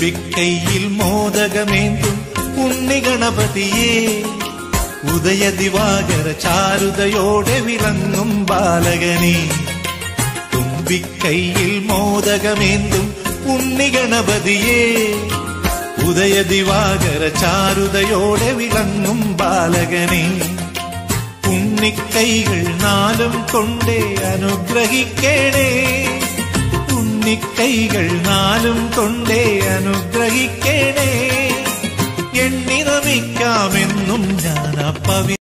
തുമ്പിക്കൈയിൽ മോദകമേന്തും ഉണ്ണിഗണപതിയേ, ഉദയദിവാകര ചാരുതയോടെ വിളങ്ങും ബാലകനേ. തുമ്പിക്കൈയിൽ മോദകമേന്തും ഉണ്ണിഗണപതിയേ, ഉദയദിവാകര ചാരുതയോടെ വിളങ്ങും ബാലകനേ. ഉണ്ണിക്കൈകൾ നാലും കൊണ്ടേ അനുഗ്രഹിക്കണേ, ഉണ്ണിക്കൈകൾ നാലും കൊണ്ടേ അനുഗ്രഹിക്കണേ. എണ്ണി നമിക്കാമെന്നും ഞാൻ